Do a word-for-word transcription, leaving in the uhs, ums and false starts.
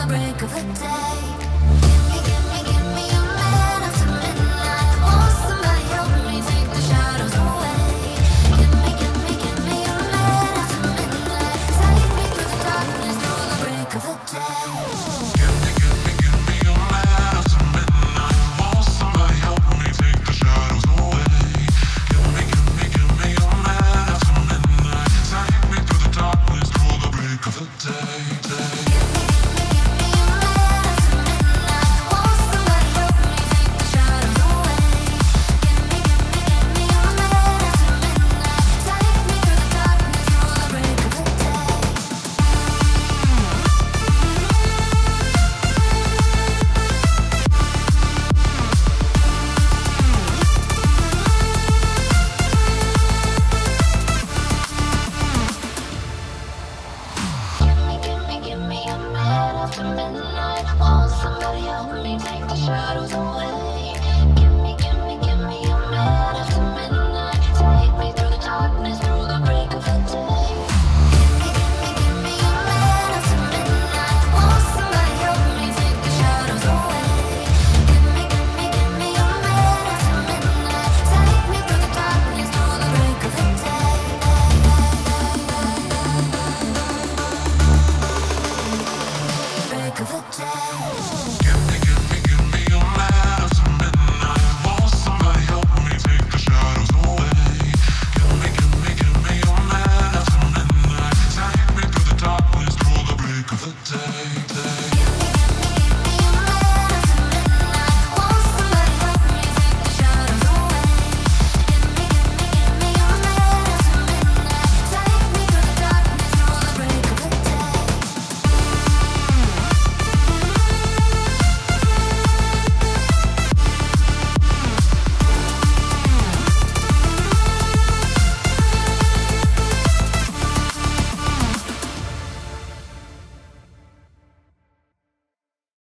break of a day. Gimme, gimme, gimme a man after midnight. Won't somebody help me take the shadows away? Gimme, gimme, gimme a man after midnight. Take me through the darkness, through the break of a day. Gimme, gimme, gimme a man after midnight. Won't somebody help me take the shadows away? Gimme, gimme, gimme a man after midnight. Take me through the darkness, through the break of a day, day. Midnight, won't somebody help me take the shadows away?